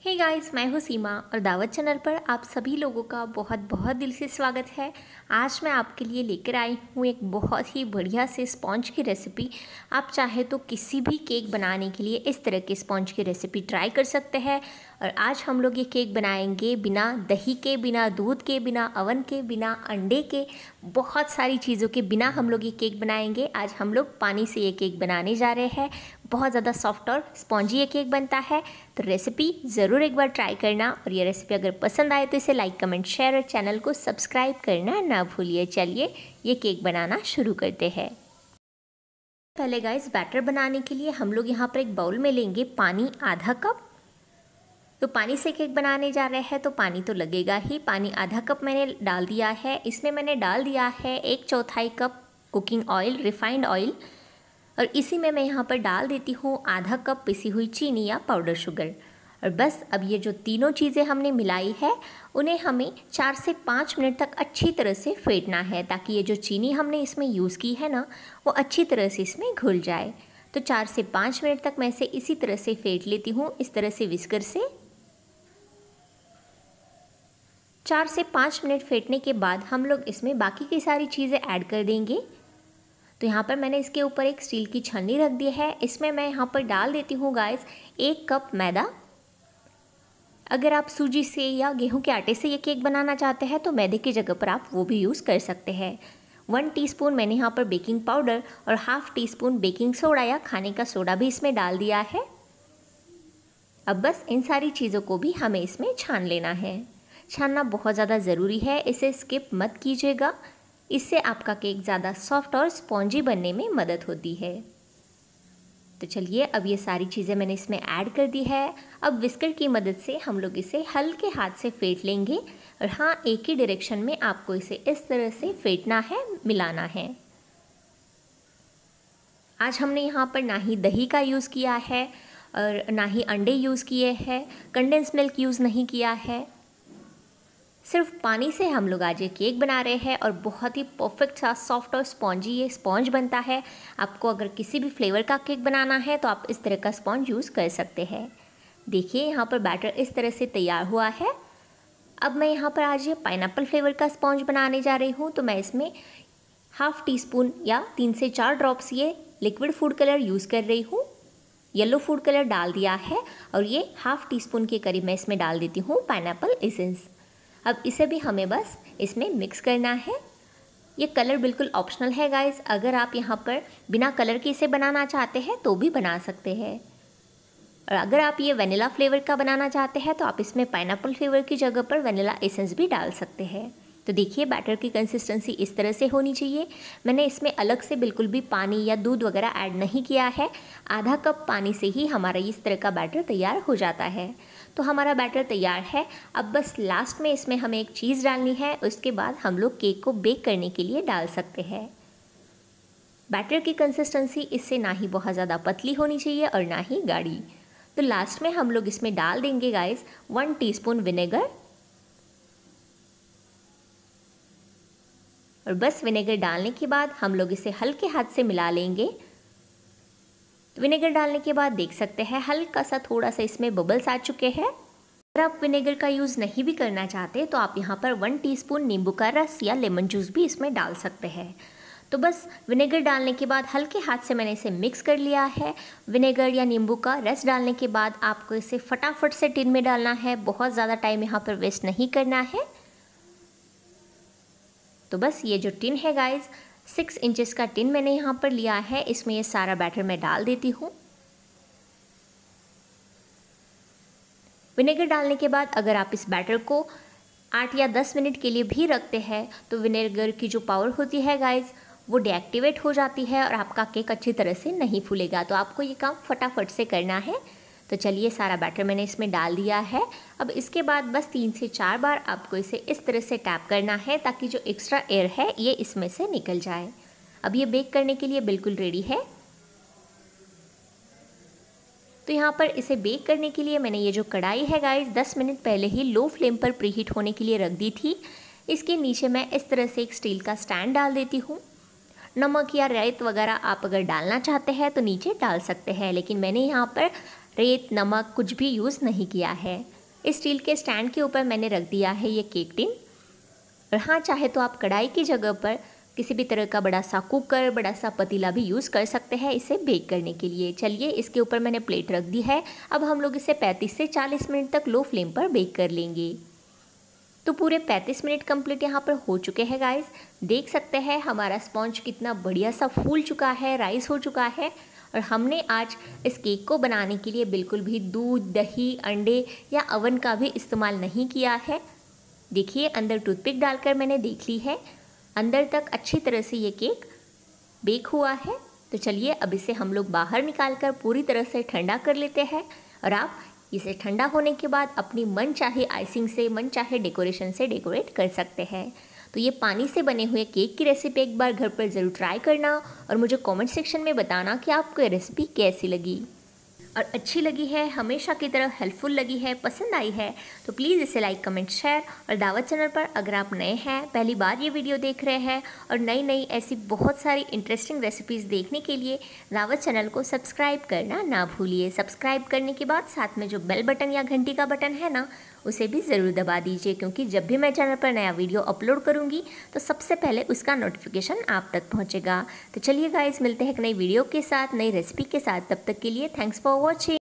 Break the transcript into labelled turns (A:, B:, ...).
A: Hey guys, मैं हूँ सीमा और दावत चैनल पर आप सभी लोगों का बहुत बहुत दिल से स्वागत है। आज मैं आपके लिए लेकर आई हूँ एक बहुत ही बढ़िया से स्पॉन्ज की रेसिपी। आप चाहे तो किसी भी केक बनाने के लिए इस तरह के स्पॉन्ज की रेसिपी ट्राई कर सकते हैं। और आज हम लोग ये केक बनाएंगे बिना दही के, बिना दूध के, बिना ओवन के, बिना अंडे के, बहुत सारी चीज़ों के बिना हम लोग ये केक बनाएंगे। आज हम लोग पानी से ये केक बनाने जा रहे हैं। बहुत ज़्यादा सॉफ्ट और स्पॉन्जी ये केक बनता है। तो रेसिपी ज़रूर एक बार ट्राई करना और ये रेसिपी अगर पसंद आए तो इसे लाइक, कमेंट, शेयर और चैनल को सब्सक्राइब करना ना भूलिए। चलिए ये केक बनाना शुरू करते हैं। पहले गाइस, बैटर बनाने के लिए हम लोग यहाँ पर एक बाउल में लेंगे पानी आधा कप। तो पानी से केक बनाने जा रहे हैं तो पानी तो लगेगा ही। पानी आधा कप मैंने डाल दिया है। इसमें मैंने डाल दिया है 1/4 cup cooking oil, refined oil. और इसी में मैं यहाँ पर डाल देती हूँ आधा कप पिसी हुई चीनी या पाउडर शुगर। और बस अब ये जो तीनों चीज़ें हमने मिलाई है उन्हें हमें 4 से 5 मिनट तक अच्छी तरह से फेंटना है, ताकि ये जो चीनी हमने इसमें यूज़ की है ना वो अच्छी तरह से इसमें घुल जाए। तो 4 से 5 मिनट तक मैं इसे इसी तरह से फेंट लेती हूँ, इस तरह से विस्कर से। 4 से 5 मिनट फेंटने के बाद हम लोग इसमें बाकी की सारी चीज़ें ऐड कर देंगे। तो यहाँ पर मैंने इसके ऊपर एक स्टील की छन्नी रख दी है। इसमें मैं यहाँ पर डाल देती हूँ गाइस 1 कप मैदा। अगर आप सूजी से या गेहूं के आटे से ये केक बनाना चाहते हैं तो मैदे की जगह पर आप वो भी यूज़ कर सकते हैं। 1 टीस्पून मैंने यहाँ पर बेकिंग पाउडर और ½ टीस्पून बेकिंग सोडा या खाने का सोडा भी इसमें डाल दिया है। अब बस इन सारी चीज़ों को भी हमें इसमें छान लेना है। छानना बहुत ज़्यादा ज़रूरी है, इसे स्किप मत कीजिएगा। इससे आपका केक ज़्यादा सॉफ्ट और स्पॉन्जी बनने में मदद होती है। तो चलिए, अब ये सारी चीज़ें मैंने इसमें ऐड कर दी है। अब विस्कर की मदद से हम लोग इसे हल्के हाथ से फेंट लेंगे। और हाँ, एक ही डायरेक्शन में आपको इसे इस तरह से फेंटना है, मिलाना है। आज हमने यहाँ पर ना ही दही का यूज़ किया है और ना ही अंडे यूज़ किए हैं, कंडेंस मिल्क यूज़ नहीं किया है। सिर्फ पानी से हम लोग आज ये केक बना रहे हैं और बहुत ही परफेक्ट सा सॉफ्ट और स्पॉन्जी ये स्पॉन्ज बनता है। आपको अगर किसी भी फ्लेवर का केक बनाना है तो आप इस तरह का स्पॉन्ज यूज़ कर सकते हैं। देखिए, यहाँ पर बैटर इस तरह से तैयार हुआ है। अब मैं यहाँ पर आज ये पाइनएप्पल फ्लेवर का स्पॉन्ज बनाने जा रही हूँ। तो मैं इसमें ½ टीस्पून या 3 से 4 ड्रॉप्स ये लिक्विड फूड कलर यूज़ कर रही हूँ। येलो फूड कलर डाल दिया है और ये ½ टीस्पून के करीब मैं इसमें डाल देती हूँ पाइनएप्पल एसेंस। अब इसे भी हमें बस इसमें मिक्स करना है। ये कलर बिल्कुल ऑप्शनल है गाइस। अगर आप यहाँ पर बिना कलर के इसे बनाना चाहते हैं तो भी बना सकते हैं। और अगर आप ये वनीला फ्लेवर का बनाना चाहते हैं तो आप इसमें पाइनएप्पल फ्लेवर की जगह पर वनीला एसेंस भी डाल सकते हैं। तो देखिए, बैटर की कंसिस्टेंसी इस तरह से होनी चाहिए। मैंने इसमें अलग से बिल्कुल भी पानी या दूध वगैरह ऐड नहीं किया है। आधा कप पानी से ही हमारा इस तरह का बैटर तैयार हो जाता है। तो हमारा बैटर तैयार है। अब बस लास्ट में इसमें हमें एक चीज़ डालनी है, उसके बाद हम लोग केक को बेक करने के लिए डाल सकते हैं। बैटर की कंसिस्टेंसी इससे ना ही बहुत ज़्यादा पतली होनी चाहिए और ना ही गाढ़ी। तो लास्ट में हम लोग इसमें डाल देंगे गाइस 1 टीस्पून विनेगर। और बस विनेगर डालने के बाद हम लोग इसे हल्के हाथ से मिला लेंगे। विनेगर डालने के बाद देख सकते हैं हल्का सा थोड़ा सा इसमें बबल्स आ चुके हैं। अगर आप विनेगर का यूज़ नहीं भी करना चाहते तो आप यहाँ पर 1 टीस्पून नींबू का रस या लेमन जूस भी इसमें डाल सकते हैं। तो बस विनेगर डालने के बाद हल्के हाथ से मैंने इसे मिक्स कर लिया है। विनेगर या नींबू का रस डालने के बाद आपको इसे फटाफट से टिन में डालना है, बहुत ज़्यादा टाइम यहाँ पर वेस्ट नहीं करना है। तो बस ये जो टिन है गाइज, 6 इंचेस का टिन मैंने यहाँ पर लिया है। इसमें ये सारा बैटर मैं डाल देती हूँ। विनेगर डालने के बाद अगर आप इस बैटर को 8 या 10 मिनट के लिए भी रखते हैं तो विनेगर की जो पावर होती है गाइज वो डीएक्टिवेट हो जाती है और आपका केक अच्छी तरह से नहीं फूलेगा। तो आपको ये काम फटाफट से करना है। तो चलिए, सारा बैटर मैंने इसमें डाल दिया है। अब इसके बाद बस 3 से 4 बार आपको इसे इस तरह से टैप करना है ताकि जो एक्स्ट्रा एयर है ये इसमें से निकल जाए। अब ये बेक करने के लिए बिल्कुल रेडी है। तो यहाँ पर इसे बेक करने के लिए मैंने ये जो कढ़ाई है गाइस 10 मिनट पहले ही लो फ्लेम पर प्रीहीट होने के लिए रख दी थी। इसके नीचे मैं इस तरह से एक स्टील का स्टैंड डाल देती हूँ। नमक या रेत वगैरह आप अगर डालना चाहते हैं तो नीचे डाल सकते हैं, लेकिन मैंने यहाँ पर रेत, नमक कुछ भी यूज़ नहीं किया है। इस स्टील के स्टैंड के ऊपर मैंने रख दिया है ये केक टिन। और हाँ, चाहे तो आप कढ़ाई की जगह पर किसी भी तरह का बड़ा सा कुकर, बड़ा सा पतीला भी यूज़ कर सकते हैं इसे बेक करने के लिए। चलिए, इसके ऊपर मैंने प्लेट रख दी है। अब हम लोग इसे 35 से 40 मिनट तक लो फ्लेम पर बेक कर लेंगे। तो पूरे 35 मिनट कंप्लीट यहाँ पर हो चुके हैं गाइस। देख सकते हैं हमारा स्पॉन्ज कितना बढ़िया सा फूल चुका है, राइस हो चुका है। और हमने आज इस केक को बनाने के लिए बिल्कुल भी दूध, दही, अंडे या अवन का भी इस्तेमाल नहीं किया है। देखिए, अंदर टूथपिक डालकर मैंने देख ली है, अंदर तक अच्छी तरह से ये केक बेक हुआ है। तो चलिए, अब इसे हम लोग बाहर निकाल कर पूरी तरह से ठंडा कर लेते हैं। और आप इसे ठंडा होने के बाद अपनी मन चाहे आइसिंग से, मन चाहे डेकोरेशन से डेकोरेट कर सकते हैं। तो ये पानी से बने हुए केक की रेसिपी एक बार घर पर ज़रूर ट्राई करना और मुझे कमेंट सेक्शन में बताना कि आपको ये रेसिपी कैसी लगी। और अच्छी लगी है, हमेशा की तरह हेल्पफुल लगी है, पसंद आई है तो प्लीज़ इसे लाइक, कमेंट, शेयर। और दावत चैनल पर अगर आप नए हैं, पहली बार ये वीडियो देख रहे हैं और नई नई ऐसी बहुत सारी इंटरेस्टिंग रेसिपीज़ देखने के लिए दावत चैनल को सब्सक्राइब करना ना भूलिए। सब्सक्राइब करने के बाद साथ में जो बेल बटन या घंटी का बटन है ना, उसे भी ज़रूर दबा दीजिए, क्योंकि जब भी मैं चैनल पर नया वीडियो अपलोड करूँगी तो सबसे पहले उसका नोटिफिकेशन आप तक पहुँचेगा। तो चलिए गाइस, मिलते हैं एक नई वीडियो के साथ, नई रेसिपी के साथ। तब तक के लिए थैंक्स फॉर वॉचिंग।